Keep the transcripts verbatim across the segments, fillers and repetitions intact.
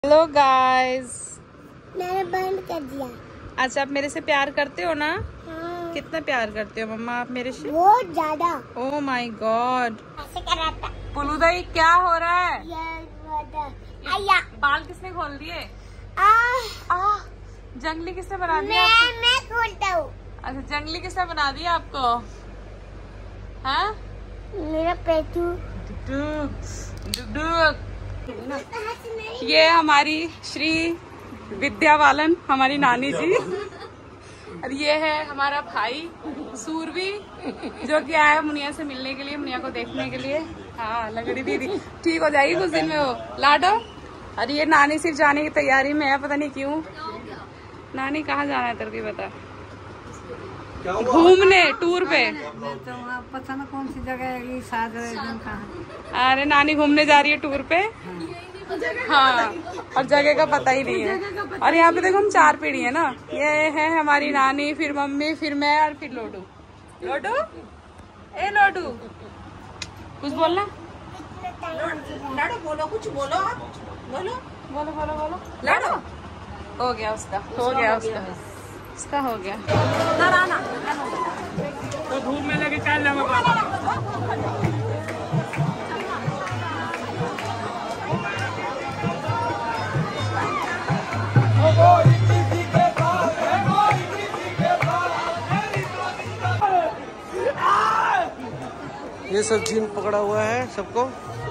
Hello guys. मैंने बंद कर दिया। अच्छा, आप मेरे से प्यार करते हो ना? हाँ। कितना प्यार करते हो मम्मा आप मेरे से? बहुत ज्यादा। Oh my God. ऐसे कर रहा था। पुलुदाई क्या हो रहा है? आया। बाल किसने खोल दिए? आ, आ, जंगली किसने बना दिया मैं आपको? मैं खोलता हूँ। अच्छा, जंगली किसने बना दिया आपको? हाँ? मेरा पेटू। डुगडुग, डुगडुग। ये हमारी श्री विद्या बालन, हमारी नानी जी। और ये है हमारा भाई सूरवी, जो कि आया है मुनिया से मिलने के लिए, मुनिया को देखने के लिए। हाँ, लगड़ी दीदी ठीक हो जाएगी कुछ दिन में वो लाडो। और ये नानी सिर्फ जाने की तैयारी में है, पता नहीं क्यों। नानी कहाँ जाना है तेरे को बता? घूमने टूर पे। तो वहाँ पता ना कौन सी जगह है, सात दिन कहाँ। अरे नानी घूमने जा रही है टूर पे। हाँ, और जगह का पता ही नहीं है। और यहाँ पे देखो हम चार पीढ़ी है ना, ये है हमारी नानी, फिर मम्मी, फिर मैं और फिर लोडू। लोडू, ए लोडू, कुछ बोलना? लाडो बोलो, कुछ बोलो आप। बोलो बोलो बोलो बोलो। लाडो हो गया उसका, हो गया उसका, उसका हो गया। तो धूप में लगे चल ये सब जीन पकड़ा हुआ है सबको,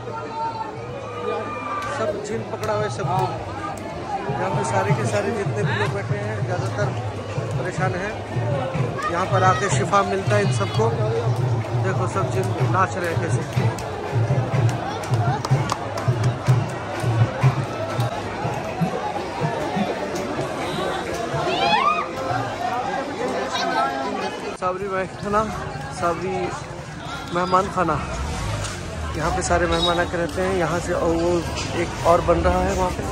सब जीन पकड़ा हुआ है सबको। यहाँ पे सारे के सारे जितने भी लोग बैठे हैं ज़्यादातर परेशान हैं। यहाँ पर आके शिफा मिलता है इन सबको। देखो सब जिन नाच रहे हैं कैसे। साबरी खाना, साबरी मेहमान खाना, यहाँ पे सारे मेहमान आके रहते हैं। यहाँ से और वो एक और बन रहा है वहाँ पे,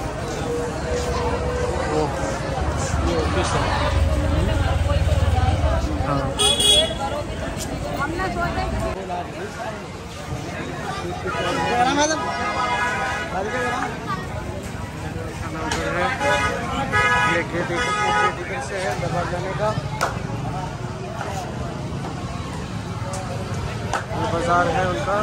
वो ये ऑफिस है। हाँ, खाना उधर है। ये गेट इधर से है दरबार जाने का। ये बाजार है उनका।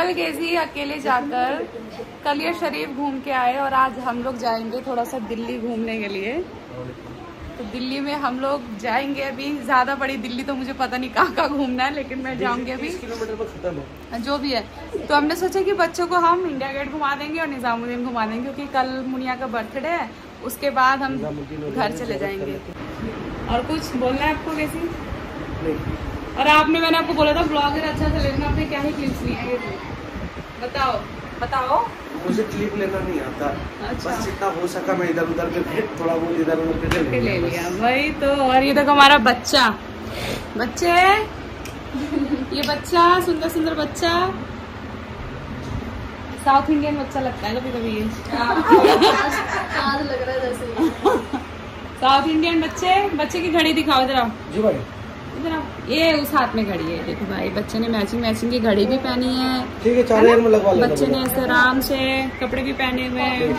कल कैसी अकेले जाकर कल ये शरीफ घूम के आए और आज हम लोग जाएंगे थोड़ा सा दिल्ली घूमने के लिए। तो दिल्ली में हम लोग जाएंगे अभी, ज्यादा बड़ी दिल्ली तो मुझे पता नहीं कहाँ कहाँ घूमना है, लेकिन मैं जाऊंगी अभी किलोमीटर पर खत्म है जो भी है। तो हमने सोचा कि बच्चों को हम इंडिया गेट घुमा देंगे और निजामुद्दीन घुमा देंगे, क्योंकि कल मुनिया का बर्थडे है, उसके बाद हम घर चले जाएंगे। और कुछ बोलना है आपको कैसी? और आपने मैंने आपको बोला था ब्लॉगर अच्छा से लेना, आपने क्या ही क्लिप्स लिए हैं? बताओ बताओ। मुझे क्लिप लेना नहीं आता। अच्छा। बस जितना हो सका मैं इधर उधर करके थोड़ा बहुत इधर उधर करके ले लिया वही तो। और ये देखो हमारा बच्चा, बच्चे ये बच्चा सुंदर सुंदर बच्चा, साउथ इंडियन बच्चा लगता है कभी कभी ये आज लग रहा है जैसे साउथ इंडियन बच्चे। बच्चे की घड़ी दिखाओ जरा। जी भाई इधर आओ। ये उस हाथ में घड़ी है, देखो भाई बच्चे ने मैचिंग मैचिंग की घड़ी भी पहनी है। ठीक है, चार हजार में लगवा लेना। बच्चे ने ऐसे आराम से कपड़े भी पहने हुए हैं।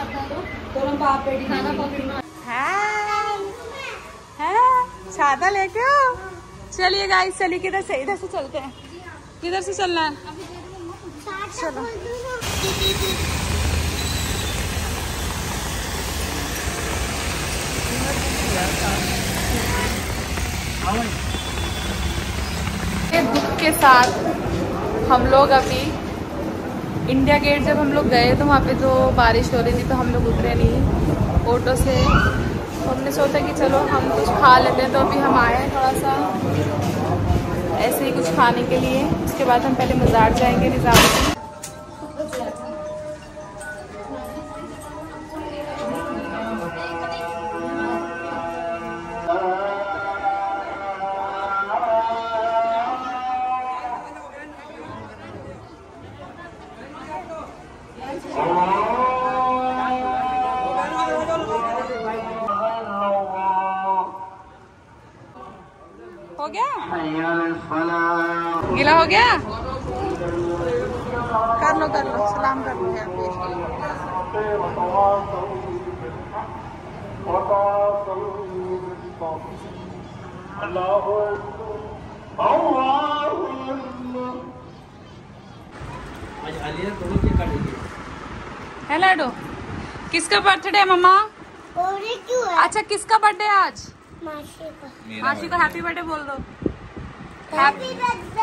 छाता लेके आओ। चलिए गाइस, चलिए किधर से? इधर से चलते हैं। किधर से चलना है? चलो दुख के साथ हम लोग अभी इंडिया गेट जब हम लोग गए तो वहाँ पे तो बारिश हो रही थी, तो हम लोग उतरे नहीं ऑटो से। तो हमने सोचा कि चलो हम कुछ खा लेते हैं, तो अभी हम आए हैं थोड़ा सा ऐसे ही कुछ खाने के लिए। उसके बाद हम पहले मज़ार जाएंगे निजामुद्दीन। हो गया? गीला हो गया? कर लो कर लो, सलाम कर लो यहाँ पे। है लाडो, किसका बर्थडे है मम्मा? अच्छा किसका बर्थडे है आज? मासी का। मासी को हैप्पी बर्थडे बोल दो। Happy birthday.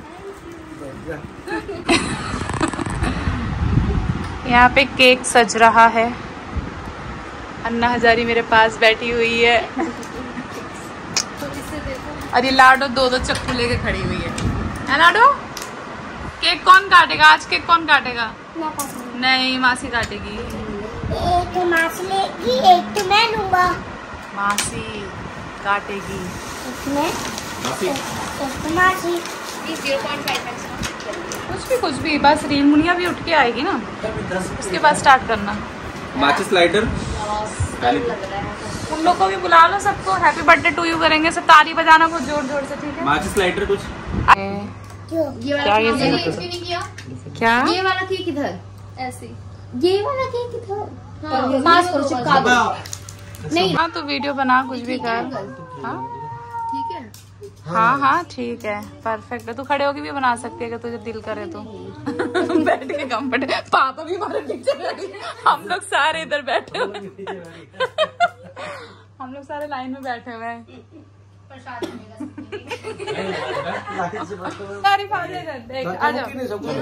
यहाँ पे केक सज रहा है। अन्ना हजारी मेरे पास बैठी हुई है और ये लाडो दो दो चक्कू लेके खड़ी हुई है। है लाडो? केक कौन काटेगा आज? केक कौन काटेगा? नहीं, मासी काटेगी। एक तो मासी लेगी, एक तो मैं लूंगा। मासी काटेगी। इसमें एक तो मासी। कुछ भी कुछ भी, बस रीन मुनिया भी उठ के आएगी ना, उसके बाद स्टार्ट करना। माचिस लाइटर उन लोग को भी बुला लो, सबको हैप्पी बर्थडे टू यू करेंगे, सब ताली बजाना बहुत जोर जोर से, ठीक है? माचिस लाइटर कुछ ये वाला क्या ये नहीं किया? क्या ये वाला केक इधर ऐसे, ये वाला केक इधर। हाँ, मास्क करो, चिपका दो। नहीं हाँ तो वीडियो बना, कुछ भी कर। हाँ ठीक है। हाँ हाँ ठीक है, परफेक्ट है। तू खड़े होके भी बना सकती है अगर तुझे दिल करे तो। बैठ के कंफर्ट, पापा भी हमारे पीछे बैठे, हम लोग सारे इधर बैठे हुए हम लोग सारे लाइन में बैठे हुए हैं। तारीफ आ जाएगा, देख आ जाओ।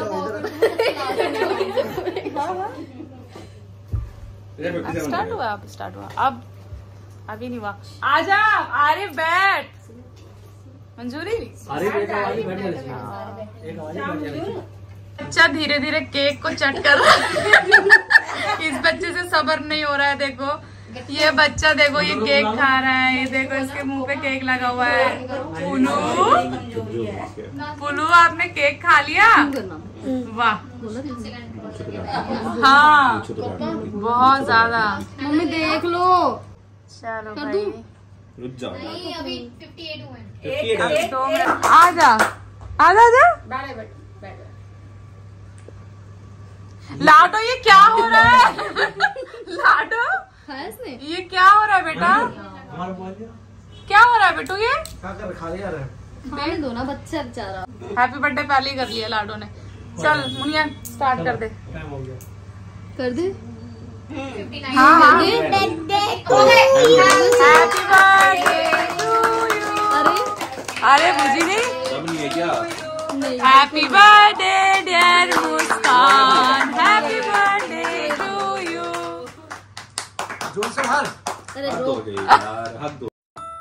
स्टार्ट हुआ, अब स्टार्ट हुआ, अब अभी नहीं हुआ। आजा, अरे बैठ मंजूरी। बच्चा धीरे धीरे केक को चट कर रहा है। इस बच्चे से सब्र नहीं हो रहा है। देखो ये बच्चा, देखो ये केक खा रहा है, ये देखो इसके मुंह पे केक लगा हुआ है। पुलू पुलू आपने केक खा लिया? वाह, हाँ बहुत ज्यादा। मम्मी देख लो। चलो भाई, रुक जाओ। अभी अट्ठावन हुए। एक दो मिनट, आजा आजा आजा। लाडो ये क्या हो रहा है? लाडो ये क्या हो रहा है बेटा? क्या हो रहा है बेटू? ये खा लिया खाने दो ना, बच्चा बेचारा। हैप्पी बर्थडे पहले ही कर लिया लाडो ने। चल मुनिया स्टार्ट कर दे। कर दे। हाँ हाँ। Birthday to happy birthday to you. अरे अरे बुझी नहीं। सब नहीं है क्या? Happy birthday dear Muskan, happy birthday to you. जोर से हर अरे हद रो हो गई यार, हद हो।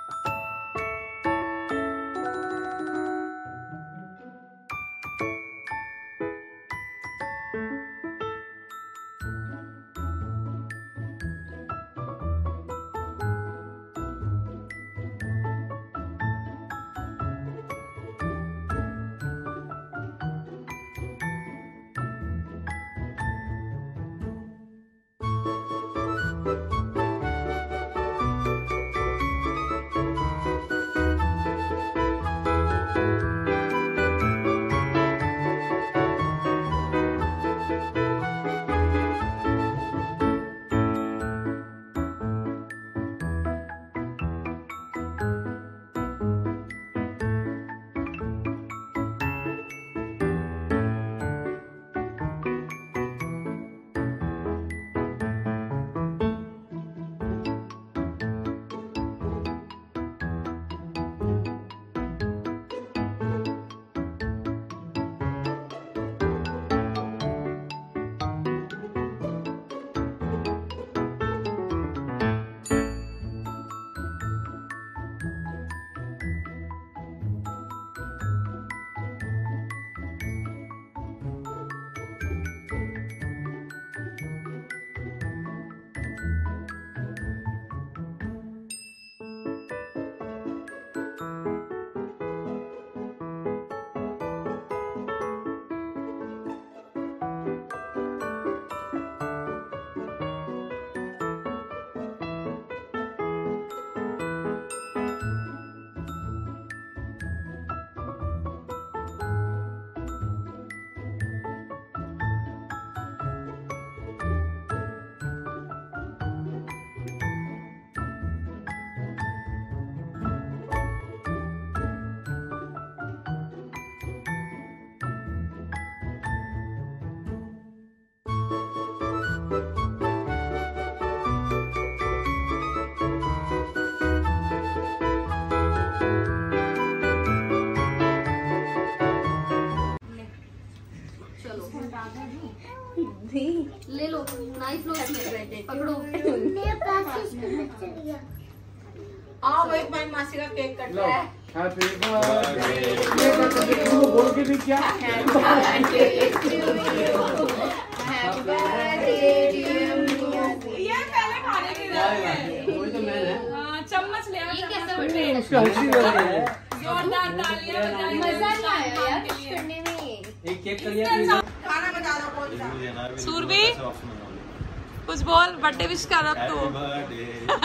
ले लो नाइफ लो इसमें पकड़ो। मेरे पास चल गया। आओ एक बार मासी का केक कट रहा है। हैप्पी बर्थडे बोल के भी क्या हैप्पी बर्थडे ये पहले खाने की वही तो मैंने हाँ, चम्मच ले आओ। ये कैसा बर्थडे है? उसका हंसी लग रही है। जोरदार तालियां बजाइए। मजा नहीं आया यार कुछ करने में। एक केक कर लिया। खाना बजा दो कौन सा। सूरबी कुछ बोल, बर्थडे विश कर अब तू।